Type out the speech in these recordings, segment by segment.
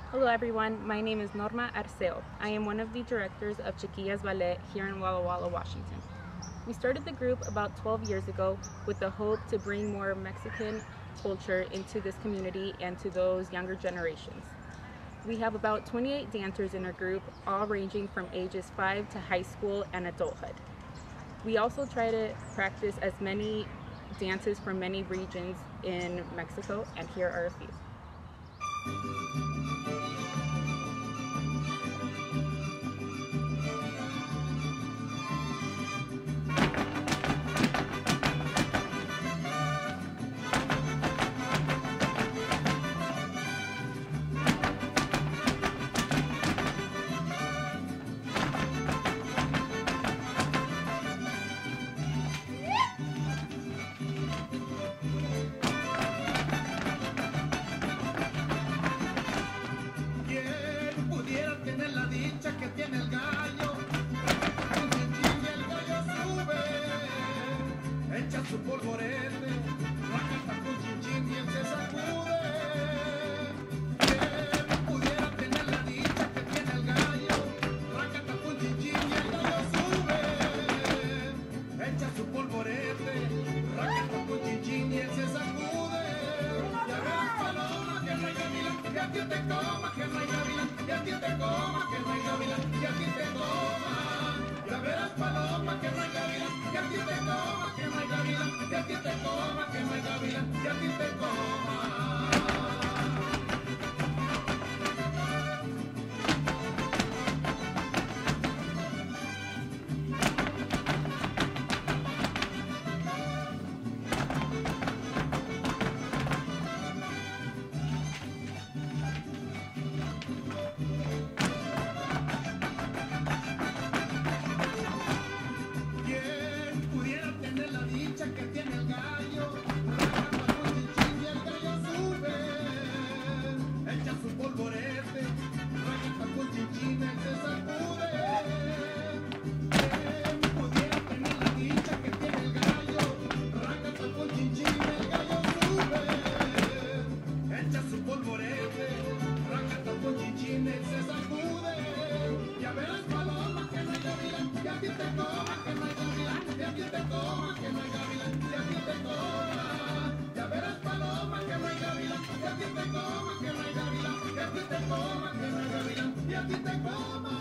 Hello everyone, my name is Norma Arceo. I am one of the directors of Chiquillas Ballet here in Walla Walla, Washington. We started the group about 12 years ago with the hope to bring more Mexican culture into this community and to those younger generations. We have about 28 dancers in our group, all ranging from ages 5 to high school and adulthood. We also try to practice as many dances from many regions in Mexico, and here are a few. Su polvorete, la canta con chinchín y él se sacude. Quien pudiera tener la dicha que tiene el gallo, la canta con chinchín y el gallo sube. Echa su polvorete, la canta con chinchín y él se sacude. Ya verás paloma que no hay gavilán, que a ti te coma, que no hay gavilán, que a ti te coma, que no hay gavilán, que a ti te coma. Ya verás paloma que no hay gavilán, que a ti te coma, que no hay gavilán, que a ti te coma, que no hay gavilán, que a ti te coma. Que tiene el gallo, la canta con chinchín y el gallo sube, echa su polvorete, la canta con chinchín, él se sacude. Quien pudiera tener la dicha que tiene el gallo, la canta con chinchín y el gallo sube, echa su polvorete, la canta con chinchín, él se sacude. Ya verás paloma que no hay gavilán, que a ti te coma, que no hay gavilán, que a ti te coma, que no hay gavilán. Ya verás paloma que no hay gavilán, que a ti te coma, que no hay gavilán, que a ti te coma, que no hay gavilán, y a ti te coma.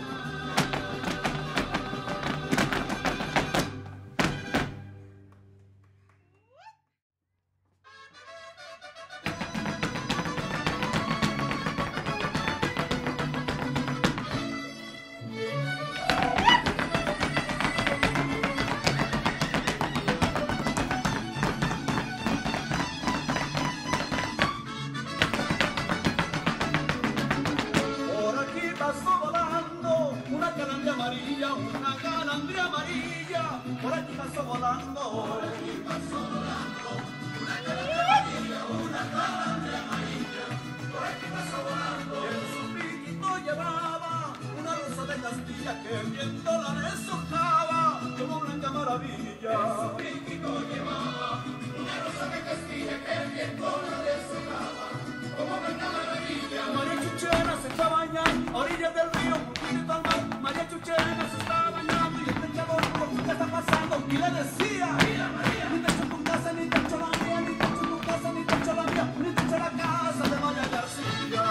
Una calandria amarilla, por aquí pasó volando. Por aquí pasó volando. Una calandria amarilla, una calandria amarilla, por aquí pasó volando. Y en su piquito llevaba una rosa de Castilla que el viento la deshojaba como blanca maravilla. En su piquito llevaba una rosa de Castilla que el viento la deshojaba como blanca maravilla. María Chuchena se fue a bañar a orillas del río, junto al mar. María Chuchena se estaba bañando y el pescador por qué está pasando y le decía: María, María, ni te echo tu casa, ni te echo la mía, ni te echo tu casa, ni te echo la mía, ni te echo la casa de María García.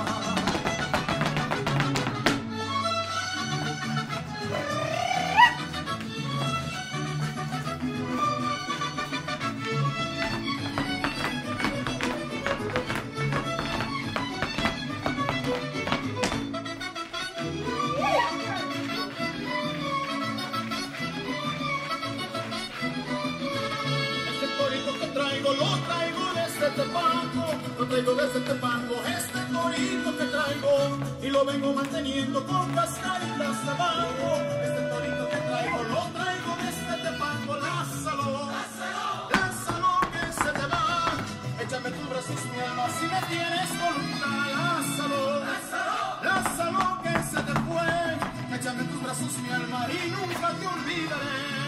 Lo traigo desde Tepango, este torito que traigo, y lo vengo manteniendo con cascaritas abajo. Este torito que traigo, lo traigo desde Tepango. Lázalo, Lázalo, Lázalo que se te va. Échame tus brazos, mi alma, si me tienes voluntad. Lázalo, Lázalo, Lázalo que se te fue. Échame tus brazos, mi alma, y nunca te olvidaré.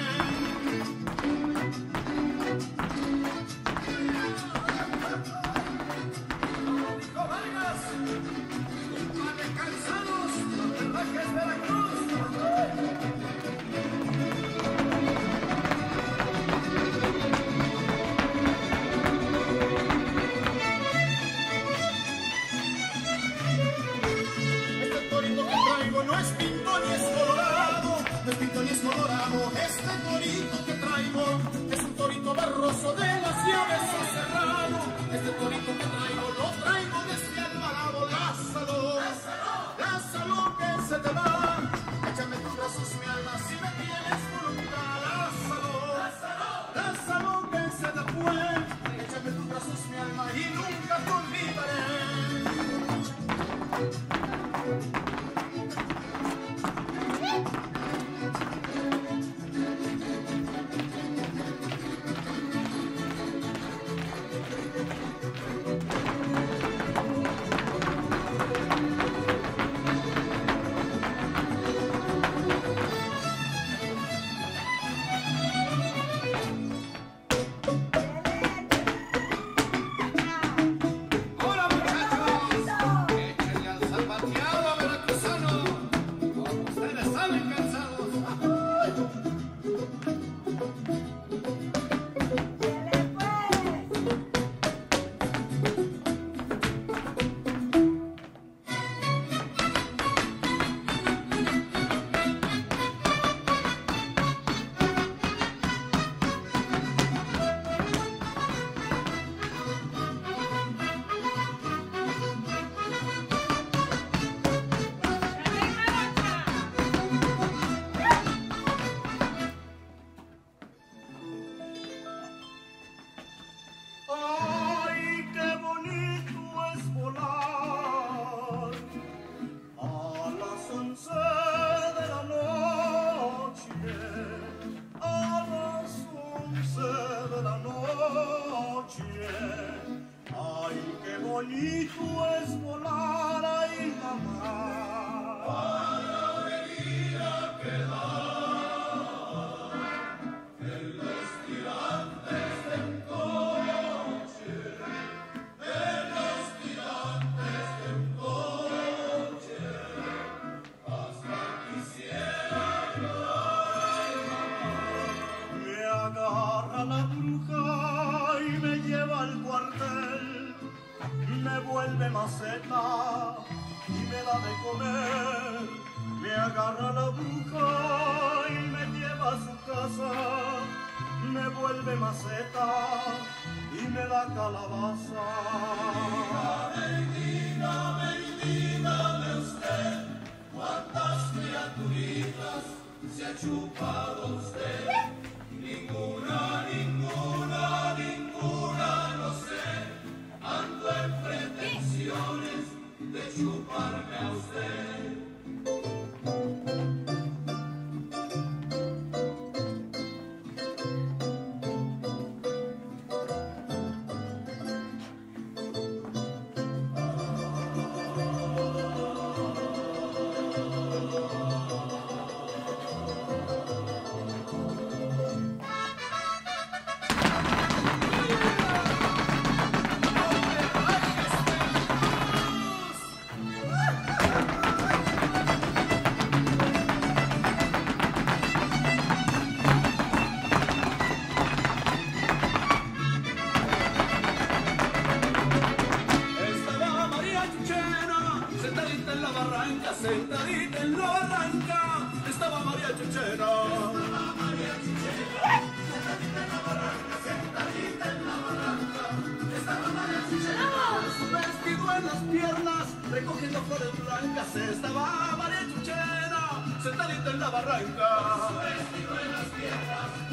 bonito es volar, ay mamá. Para alegría que da en los tirantes del coche, en los tirantes del coche, hasta quisiera llorar, me agarra la bruja y me lleva al cuartel, me vuelve maceta y me da de comer, me agarra la bruja y me lleva a su casa, me vuelve maceta y me da calabaza. Dígame usted, ¿cuántas criaturitas se ha chupado usted? Ninguna, no sé, ando en pretensiones de chuparme a usted. Sentadita en la barranca, estaba María Chuchena. Sentadita en la barranca, estaba María Chuchena. Su vestido en las piernas, recogiendo flores blancas, estaba María Chuchena. Sentadita en la barranca. Su vestido en las piernas.